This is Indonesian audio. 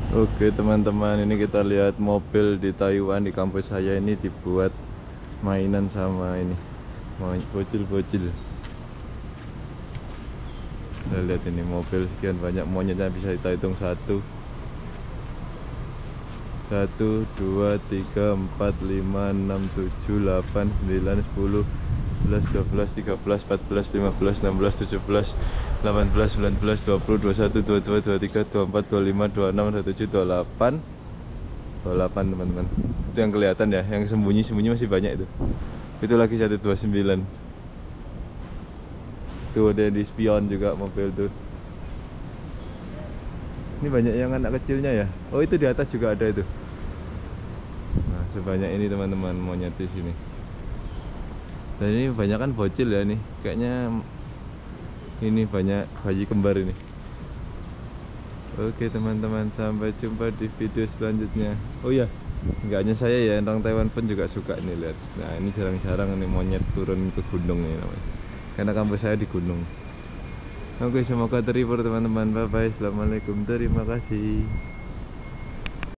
Oke teman-teman, ini kita lihat mobil di Taiwan. Di kampus saya ini dibuat mainan sama ini bocil-bocil. Kita lihat ini mobil sekian banyak, monyetnya bisa kita hitung satu, 2, 3, 4, 5, 6, 7, 8, 9, 10, 11, 12, 13, 14, 15, 16, 17, 18, 19, 20, 21, 22, 23, 24, 25, 26, 27, 28, 28 teman-teman. Itu yang kelihatan ya, yang sembunyi-sembunyi masih banyak itu. Itu lagi 129. Tuh ada di spion juga mobil tuh. Ini banyak yang anak kecilnya ya. Oh itu di atas juga ada itu. Nah sebanyak ini teman-teman monyet di sini. Dan ini banyak kan bocil ya nih. Kayaknya ini banyak bayi kembar ini. Oke teman-teman, sampai jumpa di video selanjutnya. Oh ya, nggak hanya saya ya, orang Taiwan pun juga suka nih lihat. Nah ini jarang-jarang nih monyet turun ke gunung nih namanya. Karena kampus saya di gunung. Oke, semoga terhibur teman-teman. Bye bye, assalamualaikum, terima kasih.